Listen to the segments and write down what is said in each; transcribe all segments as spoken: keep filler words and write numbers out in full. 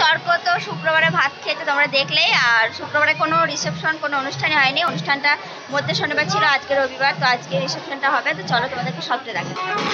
অর্ক তো শুক্রবারে ভাত খেয়েছে তোমরা দেখলেই, আর শুক্রবারে কোনো রিসেপশন কোনো অনুষ্ঠানই হয়নি। অনুষ্ঠানটা মধ্যে শনিবার ছিল, আজকে রবিবার, তো আজকে রিসেপশনটা হবে। তো চলো তোমাদেরকে সবটা দেখাই।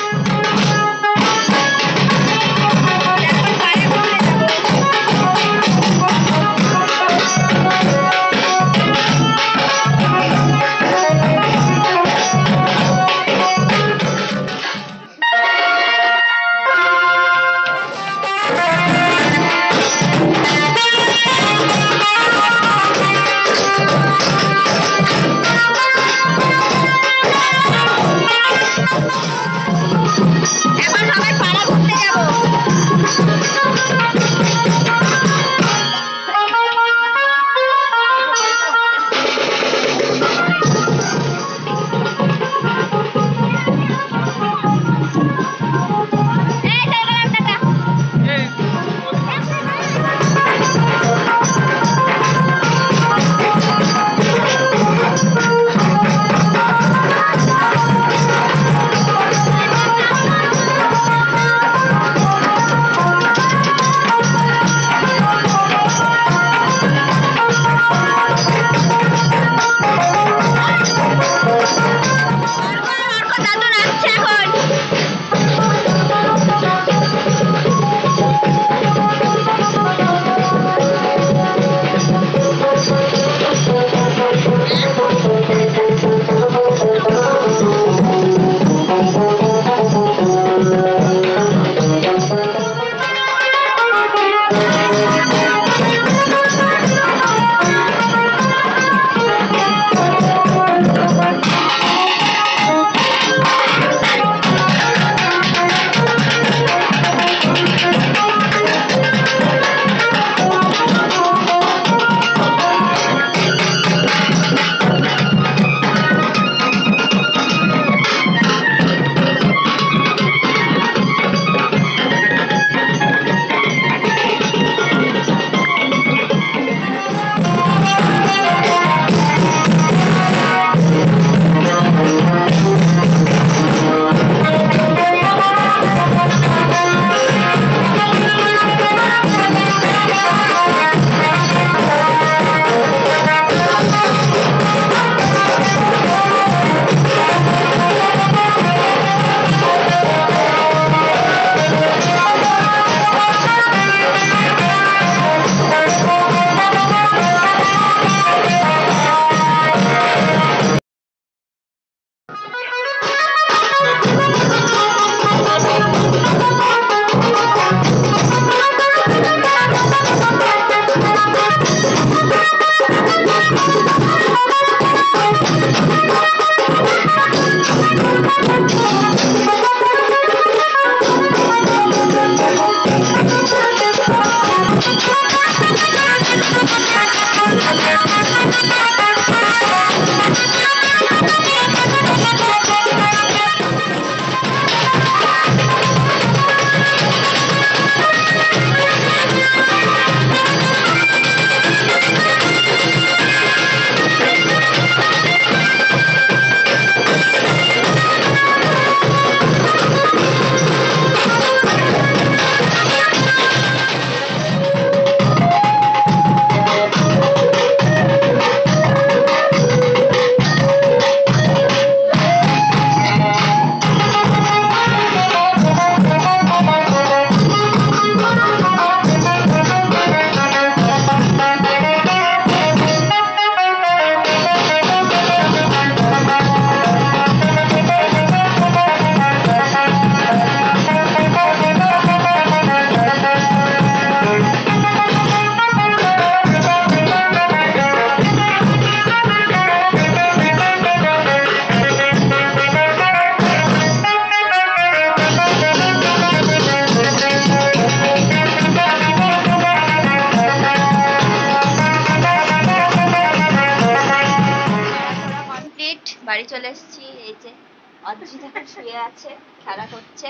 বাড়ি চলে এসেছি। এই যে অদ্রিতা শুয়ে আছে, খেলা করছে।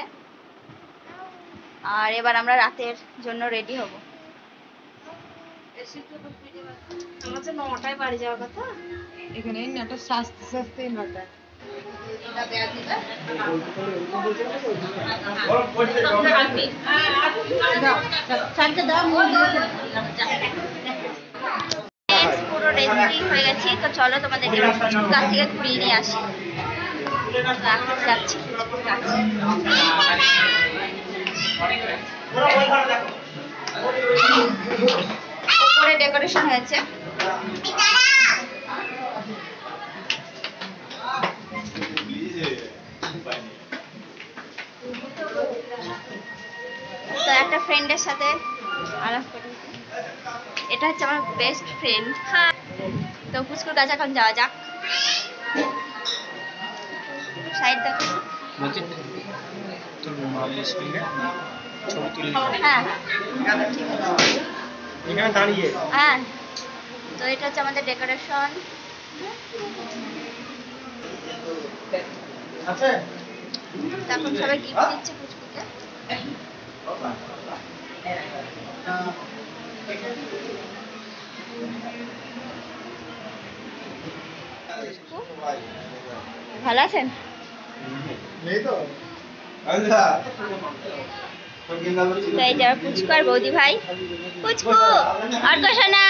আর এবার আমরা রাতের জন্য রেডি হব। আমার যে নটায় বাড়ি যাওয়ার কথা, এখানে নটা সাজতে সাজতে নটা। পুরো রেডি হয়ে গেছি, তো চলো তোমাদেরকে পুচকুর কাছ থেকে ঘুরিয়ে নিয়ে আসি। এখন যাচ্ছি পুচকুর কাছে। উপরে ডেকোরেশন হয়েছে। তো একটা ফ্রেন্ডের সাথে আলাপ করি, এটা হচ্ছে আমার বেস্ট ফ্রেন্ড। হ্যাঁ, তো পুচকুর কাছে এখন যাওয়া যাক। সাইড দেখো। হ্যাঁ হ্যাঁ, তো এটা হচ্ছে আমাদের ডেকোরেশন। তখন সবাই গিফট দিচ্ছে পুচকুকে। ভালো আছেন? তাই যারা পুচকু আর বৌদি ভাই। পুচকু আর কষা না।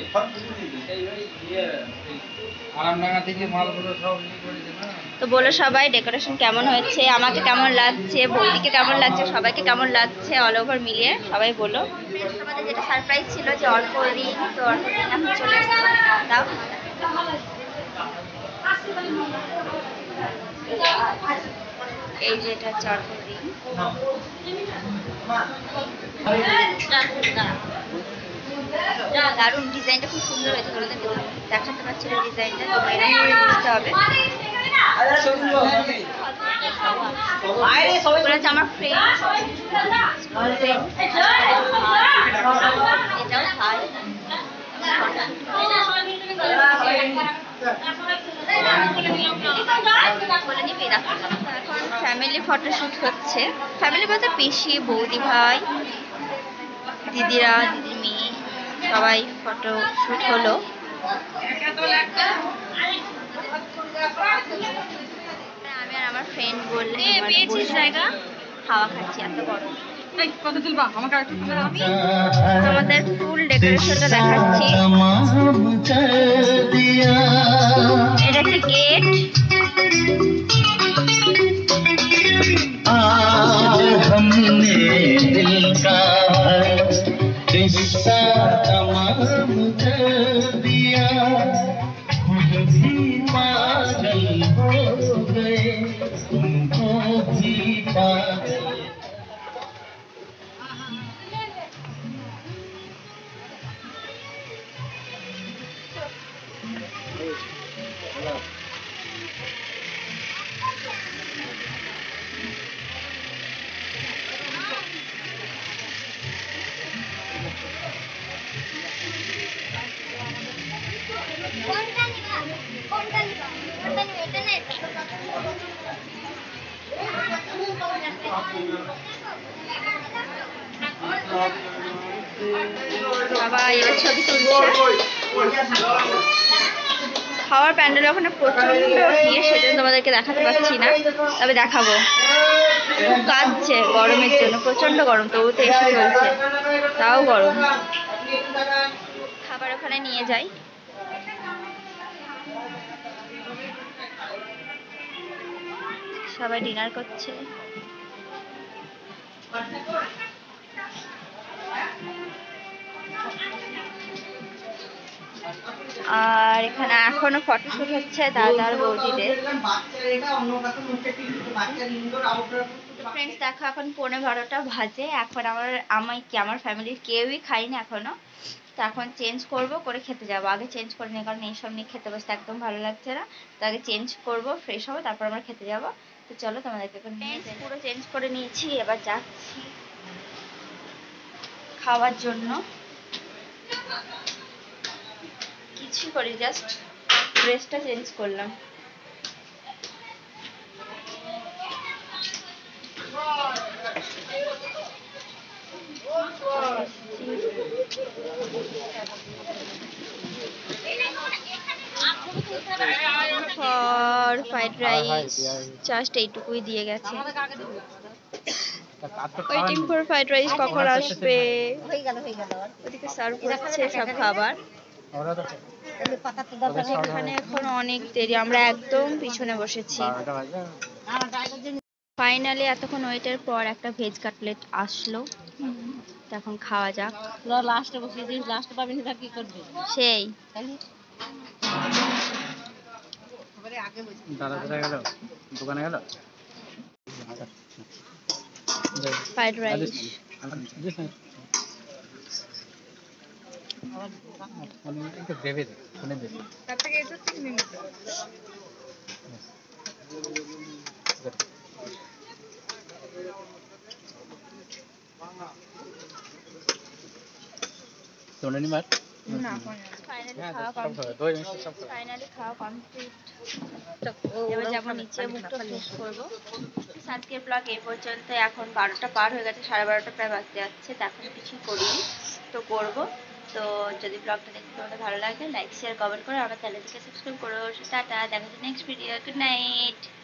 তো বলো সবাই ডেকোরেশন কেমন হয়েছে, আমাকে কেমন লাগছে, বৌদিকে কেমন লাগছে, সবাইকে কেমন লাগছে, অল ওভার মিলিয়ে সবাই বলো। আমাদের যেটা সারপ্রাইজ ছিল যে অল্প রিং, তো অল্প রিং এখন চলে এসেছে। দাও। এই যে এটা হচ্ছে অল্প রিং। দারুণ, ডিজাইনটা খুব সুন্দর হয়েছে। তোমাদের দেখাতে পারছি না ডিজাইনটা, তোমরা এরকম বুঝতে হবে। আমার ফ্রেন্ড, এটাও ভাই। এখন ফ্যামিলি ফটোশুট হচ্ছে। ফ্যামিলি বলতে পিসি, বৌদি ভাই, দিদিরা, দিদির মেয়ে, সবাই ফটো শুট হলো। আমি আর আমার ফ্রেন্ড বললে জায়গা হাওয়া খাচ্ছি, এত বড়। আমাদের ফুল ডেকোরেশনটা দেখাচ্ছি। এটা একটা গেট। आज हमने दिल का रिश्ता तमाम कर दिया, खुद भी पागल हो गए, तुमको भी पागल। বাবা এবার ছবি তুলছে। খাওয়ার প্যান্ডেল ওখানে প্রচন্ড ভিড়, সেজন্য তোমাদেরকে দেখাতে পারছি না, তবে দেখাবো। খুব কাঁদছে গরমের জন্য, প্রচন্ড গরম, তবু তো এসে চলছে, তাও গরম। খাবার ওখানে নিয়ে যাই। সবাই ডিনার করছে। আর এখানে এখনো ফটোশুট হচ্ছে দাদার বৌদিদের। ফ্রেন্ডস দেখো এখন পৌনে বারোটা বাজে। এখন আমার আমি কি আমার ফ্যামিলির কেউই খাইনি এখনো, তো এখন চেঞ্জ করব, করে খেতে যাবো। আগে চেঞ্জ করে নিই, কারণ এইসব নিয়ে খেতে বসতে একদম ভালো লাগছে না। তো আগে চেঞ্জ করব, ফ্রেশ হবো, তারপর আমরা খেতে যাবো। তো চলো তোমাদেরকে এখন পুরো চেঞ্জ করে নিয়েছি, এবার যাচ্ছি খাওয়ার জন্য। কিছুই করি, জাস্ট ড্রেসটা চেঞ্জ করলাম। পর পর ফ্রাইড রাইস জাস্ট এইটুকুই দিয়ে গেছে। ওয়েটিং ফর ফ্রাইড রাইস কখন আসবে। ওদিকে সার্ভ করছে সব খাবার। এখানে এখন অনেক দেরি, আমরা একদম পিছনে বসেছি। ফাইনালি এতক্ষণ ওয়েটের পর একটা ভেজ কাটলেট আসলো, তো এখন খাওয়া যাক। লাস্টে বসিয়ে দিস, লাস্টে পাবি না কি করবি সেই দাদা কোথায় গেল? দোকানে গেল? ফ্রাইড রাইস একটু গ্রেভি দে, শুনে দে। সোনালি মাছ ফাইনালি খাওয়া কমপ্লিট। দই মিষ্টি সব খাবে। ফাইনালি খাওয়া কমপ্লিট। এবার যাবো নিচে, মুখটা ফ্রেশ করবো। আজকের ব্লগ এই পর্যন্ত। এখন বারোটা পার হয়ে গেছে, সাড়ে বারোটা প্রায় বাজতে যাচ্ছে, তো এখন কিছু করিনি, তো করবো। তো যদি ব্লগটা দেখতে তোমাদের ভালো লাগে লাইক শেয়ার কমেন্ট করে আমার চ্যানেলটিকে সাবস্ক্রাইব করো। টাটা, দেখা হচ্ছে নেক্সট ভিডিও। Good night.